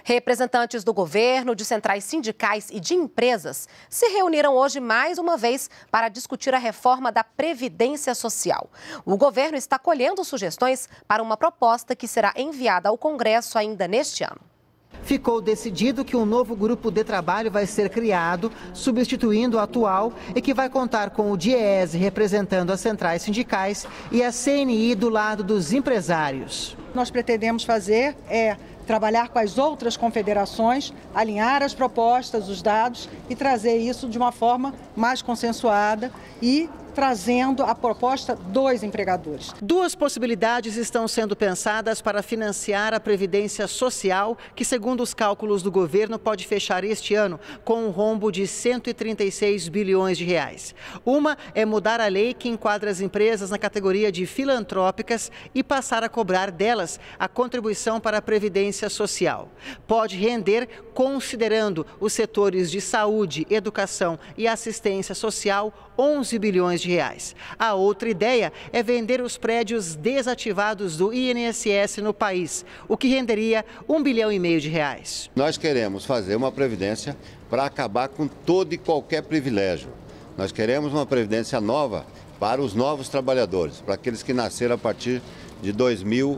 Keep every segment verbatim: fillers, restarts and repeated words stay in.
Representantes do governo, de centrais sindicais e de empresas se reuniram hoje mais uma vez para discutir a reforma da Previdência Social. O governo está colhendo sugestões para uma proposta que será enviada ao Congresso ainda neste ano. Ficou decidido que um novo grupo de trabalho vai ser criado, substituindo o atual, e que vai contar com o DIEESE representando as centrais sindicais e a C N I do lado dos empresários. Nós pretendemos fazer é trabalhar com as outras confederações, alinhar as propostas, os dados e trazer isso de uma forma mais consensuada e trazendo a proposta dos empregadores. Duas possibilidades estão sendo pensadas para financiar a Previdência Social, que, segundo os cálculos do governo, pode fechar este ano com um rombo de cento e trinta e seis bilhões de reais. Uma é mudar a lei que enquadra as empresas na categoria de filantrópicas e passar a cobrar delas a contribuição para a Previdência Social. Pode render, considerando os setores de saúde, educação e assistência social, onze bilhões de reais. A outra ideia é vender os prédios desativados do I N S S no país, o que renderia um bilhão e meio de reais. Nós queremos fazer uma previdência para acabar com todo e qualquer privilégio. Nós queremos uma previdência nova para os novos trabalhadores, para aqueles que nasceram a partir de dois mil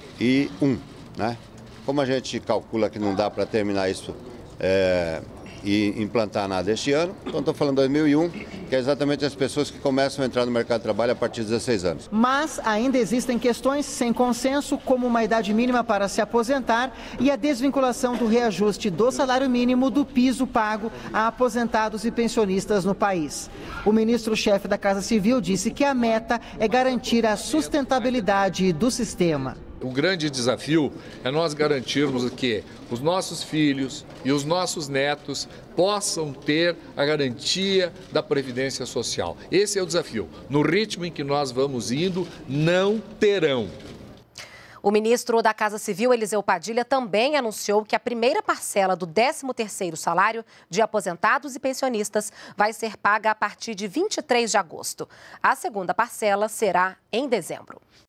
e um, né? Como a gente calcula que não dá para terminar isso é, e implantar nada este ano, então estou falando dois mil e um, que é exatamente as pessoas que começam a entrar no mercado de trabalho a partir de dezesseis anos. Mas ainda existem questões sem consenso, como uma idade mínima para se aposentar e a desvinculação do reajuste do salário mínimo do piso pago a aposentados e pensionistas no país. O ministro-chefe da Casa Civil disse que a meta é garantir a sustentabilidade do sistema. O grande desafio é nós garantirmos que os nossos filhos e os nossos netos possam ter a garantia da Previdência Social. Esse é o desafio. No ritmo em que nós vamos indo, não terão. O ministro da Casa Civil, Eliseu Padilha, também anunciou que a primeira parcela do décimo terceiro salário de aposentados e pensionistas vai ser paga a partir de vinte e três de agosto. A segunda parcela será em dezembro.